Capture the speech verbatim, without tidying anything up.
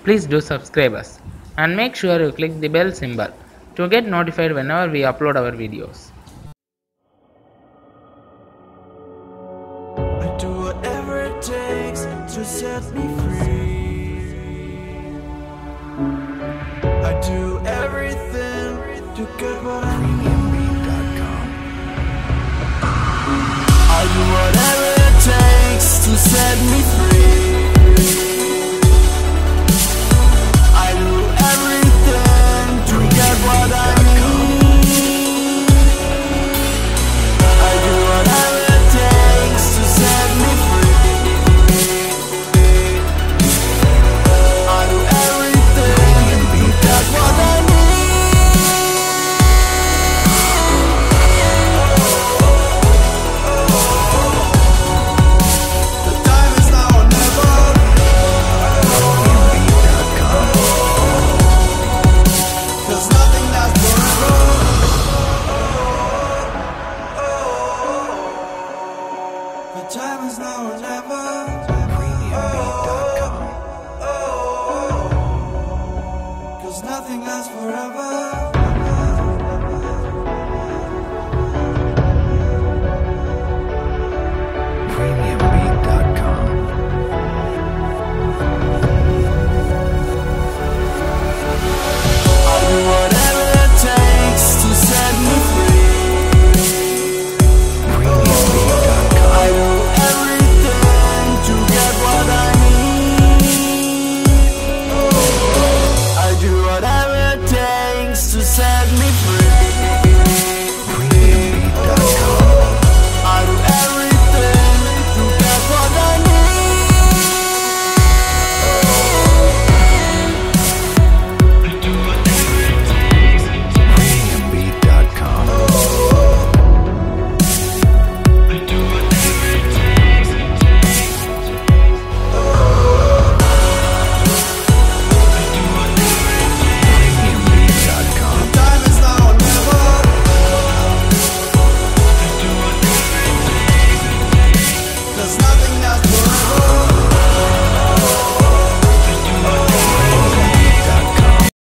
please do subscribe us and make sure you click the bell symbol to get notified whenever we upload our videos. I do whatever it takes to set me free. I do everything to get what I need. I do whatever it takes to set me free. I do everything to get what I need. I do whatever it takes to set me free. I do everything to get what I need. The time is now or never. Cause nothing lasts forever.